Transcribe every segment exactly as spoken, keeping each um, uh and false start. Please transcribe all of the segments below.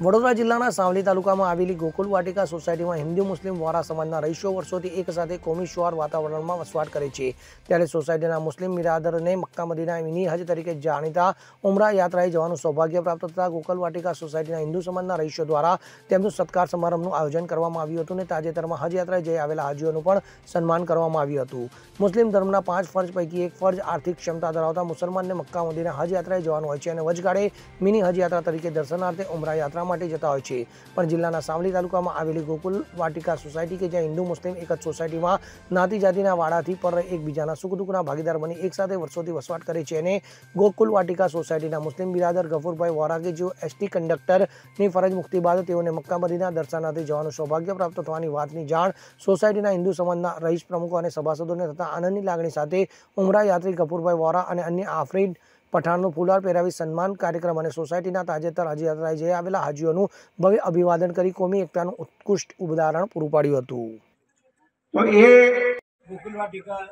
વડોદરા જિલ્લાના સાવલી તાલુકામાં આવેલી ગોકુલ વાટિકા સોસાયટીમાં હિન્દુ મુસ્લિમ વોરા સમાજના રહીશો વર્ષોથી એક સાથે કોમી શ્વાર વાતાવરણમાં વસવાટ કરે છે। ત્યારે સોસાયટીના મુસ્લિમ બિરાદરને મક્કા મદીના મિની હજ તરીકે જાણીતા ઉમરા યાત્રાએ જવાનું સૌભાગ્ય પ્રાપ્ત થતાં ગોકુલ વાટિકા સોસાયટીના હિન્દુ સમાજના રહીશો દ્વારા તેમનું સત્કાર સમારંભનું આયોજન કરવામાં આવ્યું હતું અને તાજેતરમાં હજ યાત્રાએ જઈ આવેલા હાજીઓનું પણ સન્માન કરવામાં આવ્યું હતું। મુસ્લિમ ધર્મના પાંચ ફરજ પૈકી એક ફરજ આર્થિક ક્ષમતા ધરાવતા મુસલમાનને મક્કા મદીના હજ યાત્રાએ જવાનું હોય છે અને વચગાળે મિની હજ યાત્રા તરીકે દર્શનાર્થે ઉમરા યાત્રા માટે જતા હોય છે। પણ જિલ્લાના સાવલી તાલુકામાં આવેલી ગોકુલ વાટિકા સોસાયટી કે જ્યાં હિન્દુ મુસ્લિમ એક જ સોસાયટીમાં નાતી જાતિના વાડાથી પર એકબીજાના સુખ દુઃખના ભાગીદાર બની એક સાથે વર્ષોથી વસવાટ કરે છે અને ગોકુલ વાટિકા સોસાયટીના મુસ્લિમ બિરાદર ગફુરભાઈ વોરા કે જેઓ એસટી કંડક્ટરની ફરજ મુક્તિ બાદ તેઓને મક્કા મદીના દર્શનાર્થે જવાનું સૌભાગ્ય પ્રાપ્ત થવાની વાતની જાણ સોસાયટીના હિન્દુ સમાજના રહીશ પ્રમુખો અને સભાસદોને થતા આનંદની લાગણી સાથે ઉમરા યાત્રી ગફુરભાઈ વોરા અને અન્ય આફરીદ પઠાણનું ફુલાર પહેરાવી સન્માન કાર્યક્રમ અને સોસાયટીના તાજેતર હજ યાત્રાએ જઈ આવેલા હાજીઓનું ભવ્ય અભિવાદન કરી કોમી એકતાનું ઉત્કૃષ્ટ ઉદાહરણ પૂરું પાડ્યું હતું। તો એ ગોકુલ વાટિકા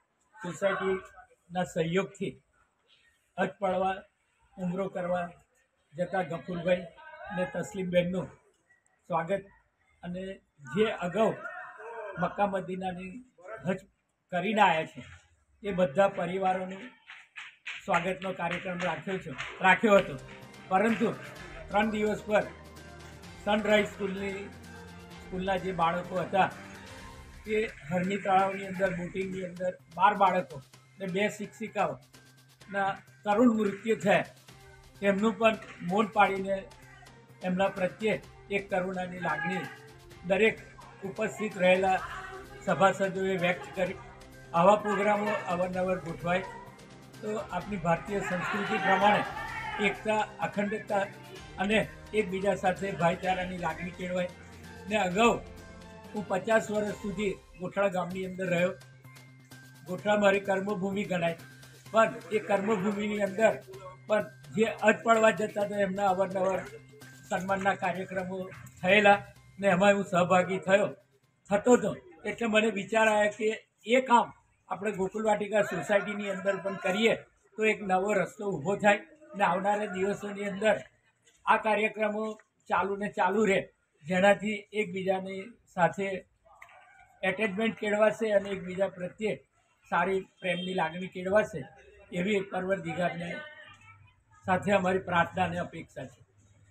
સોસાયટીના સહયોગથી હજ પડવા ઉમરો કરવા જતા ગફુરભાઈ અને તસ્લીમબેનનું સ્વાગત અને જે અગાઉ મક્કા મદીનાની હજ કરીને આવ્યા છે એ બધા પરિવારોનું સ્વાગતનો કાર્યક્રમ રાખ્યો છે રાખ્યો હતો પરંતુ ત્રણ દિવસ પર સનરાઈઝ સ્કૂલની સ્કૂલના જે બાળકો હતા તે હરની તળાવની અંદર બોટિંગની અંદર બાર બાળકો અને બે શિક્ષિકાઓના કરુણ મૃત્યુ થયા। તેમનું પણ મૌન પાડીને એમના પ્રત્યે એક કરુણાની લાગણી દરેક ઉપસ્થિત રહેલા સભાસદોએ વ્યક્ત કરી। આવા પ્રોગ્રામો અવારનવાર ગોઠવાય તો આપણી ભારતીય સંસ્કૃતિ પ્રમાણે એકતા અખંડતા અને એકબીજા સાથે ભાઈચારાની લાગણી કેળવાય ને અગાઉ હું પચાસ વર્ષ સુધી ગોઠડા ગામની અંદર રહ્યો। ગોઠડા મારી કર્મભૂમિ ગણાય પણ એ કર્મભૂમિની અંદર પણ જે હજ પડવા જતા હતા એમના અવારનવાર સન્માનના કાર્યક્રમો થયેલા ને એમાં હું સહભાગી થયો થતો હતો એટલે મને વિચાર આવ્યા કે એ કામ આપણે ગોકુલ વાટિકા સોસાયટીની અંદર પણ કરીએ તો એક નવો રસ્તો ઊભો થાય ને આવનારા દિવસોની અંદર આ કાર્યક્રમો ચાલુ ને ચાલુ રહે જેનાથી એકબીજાની સાથે એટેચમેન્ટ કેળવાશે અને એકબીજા પ્રત્યે સારી પ્રેમની લાગણી કેળવાશે એવી એક પરવરદિગારને સાથે અમારી પ્રાર્થના અને અપેક્ષા છે।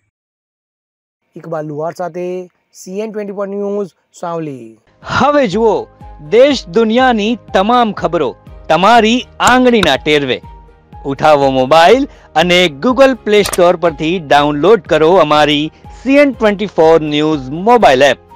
ઇકબાલ લુહાર સાથે CN twenty four news Savli. હવે જુઓ દેશ દુનિયાની તમામ ખબરો તમારી આંગળીના ટેરવે। ઉઠાવો મોબાઈલ અને ગૂગલ પ્લે સ્ટોર પરથી ડાઉનલોડ કરો અમારી CN twenty four news mobile app.